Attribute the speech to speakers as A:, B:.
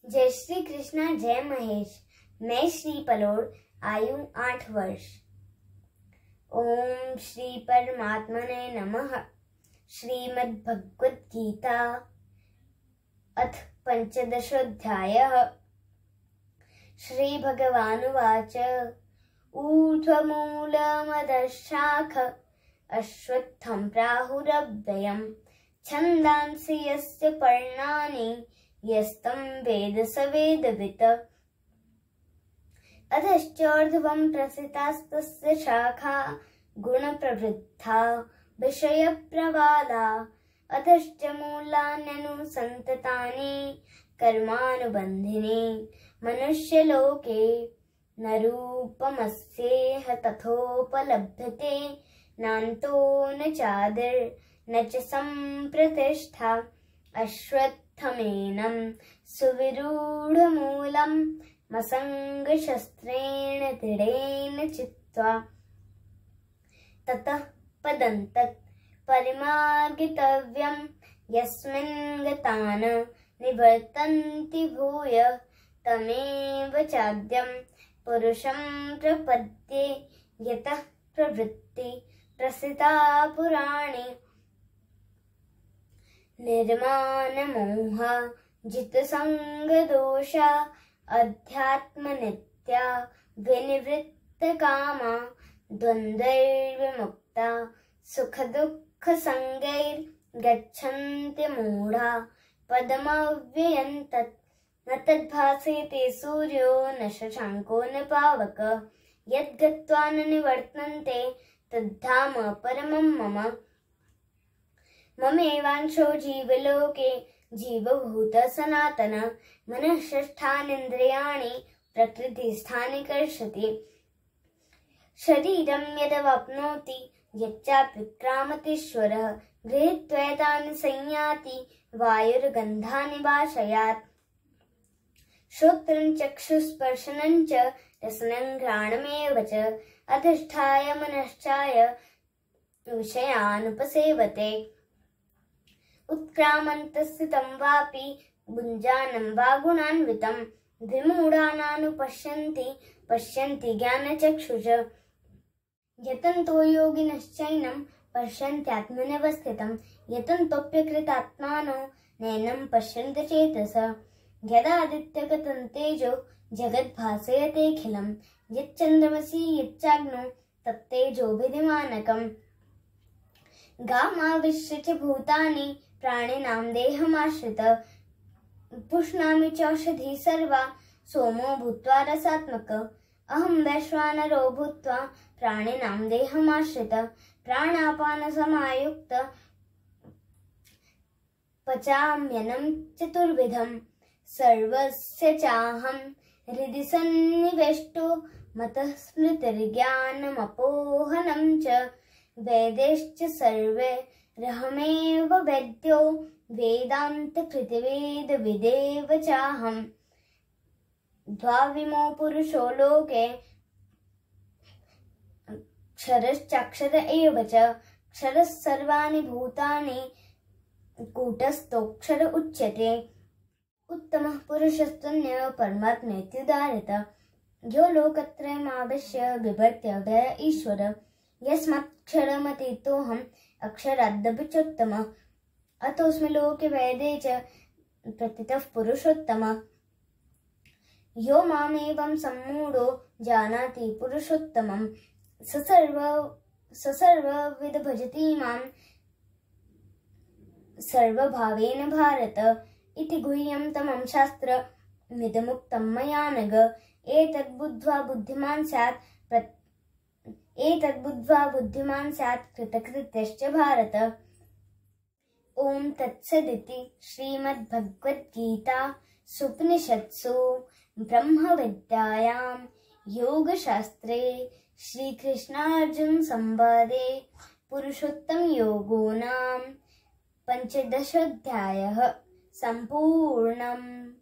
A: जय श्री कृष्णा, जय महेश। मैं श्री पलोड, आयु 8 वर्ष। ओम श्री परमात्मने नमः। श्रीमद् भगवद गीता अथ 15 श्री भगवानुवाच ऊर्ध्वमूलमधः शाख अश्वत्थं प्राहुरव्ययम् छन्दांसि यस्य पर्णानि यस्तं वेद स वेदवित् अधश्चोर्ध्वं प्रसृतास्तस्य शाखा गुणप्रवृद्धा विषयप्रवाला अधश्च मूलान्यनुसन्ततानि कर्मानुबन्धिनी मनुष्यलोके न रूपमस्येह तथोपलभ्यते नान्तो न चादिर् न च सम्प्रतिष्ठा अश्वत्थमेनं सुविरूढमूलं मसङ्गशस्त्रेण दृढेन चित्वा ततः पदं तत् परिमार्गितव्यं यस्मिन् गता न निवर्तन्ति भूय तमेव चाद्यं पुरुषं प्रपद्ये यतः प्रवृत्ति प्रसृता पुराणे निर्मानमोह जितसङ्गदोषा अध्यात्मनित्या विनिवृत्तकामा द्वन्द्वैर्विमुक्ता सुखदुःखसङ्गैर्गच्छन्ति मूढा पदमव्ययं तत् न तद्भासेते सूर्यो न शशाङ्को न पावक यद्गत्वा न निवर्तन्ते तद्धाम परमं मम ममेवांशो जीवलोके जीवभूत सनातन मनः षष्ठानीन्द्रियाणि प्रकृतिस्थानि कर्षति शरीरं यदवाप्नोति यच्चाप्युत्क्रामतीश्वरः गृहीत्वैतानि संयाति वायुर्गन्धानि वाशयात् श्रोत्रं चक्षुस्पर्शनं च रसनं घ्राणमेव च अधिष्ठाय मनश्चाय विषयानुपसेवते उत्क्रामन्तस्थितं वापि भुञ्जानं वा गुणान्वितं विमूढानानुपश्यन्ति पश्यन्ति ज्ञानचक्षुष यतन्तो योगिनश्चैनं पश्यन्त्यात्मन्यवस्थितं यतन्तोऽप्यकृतात्मानो नैनं पश्यन्ति चेतसा यदादित्यगतं तेजो जगद्भासयतेऽखिलं यच्चन्द्रमसि यच्चाग्नौ तत्तेजो विधिमानकम् गामाविश्य च भूतानि प्राणिनां देहमाश्रित पुष्णामि चौषधी सर्वा सोमो भूत्वा रसात्मक अहं वैश्वानरो भूत्वा प्राणिनां देहमाश्रित प्राणापानसमायुक्त पचाम्यन्नं चतुर्विधं सर्वस्य चाहं हृदि सन्निवेष्टो मतः स्मृतिर्ज्ञानमपोहनं च वेदैश्च सर्वैरहमेव वेद्यो वेदान्तकृतवेदविदेव चाहम् द्वाविमो पुरुषो लोके क्षरश्चाक्षर एव च क्षरः सर्वाणि भूतानि कूटस्थोऽक्षर उच्यते उत्तमः पुरुषस्तुन्यः परमात्मेत्युदाहृतः यो लोकत्रयमाविश्य बिभर्त्यव्यय ईश्वर यस्मात्क्षरमतीतोऽहम् अक्षरादपि चोत्तमः अतोऽस्मि लोके वेदे च प्रतितः पुरुषोत्तमः यो मामेवं सम्मूढो जानाति पुरुषोत्तमं स सर्वविद भजति मां सर्वभावेन भारत इति गुह्यं तमं शास्त्रमिदमुक्तं मया नघ एतद्बुद्ध्वा बुद्धिमान् स्यात् कृतकृत्यश्च भारत। ओम तत्सदिति श्रीमद्भगवद्गीता सुपनिषत्सु ब्रह्मविद्यायां योगशास्त्रे श्रीकृष्णार्जुन संवादे पुरुषोत्तम योगो नाम 15 अध्यायः सम्पूर्णम्।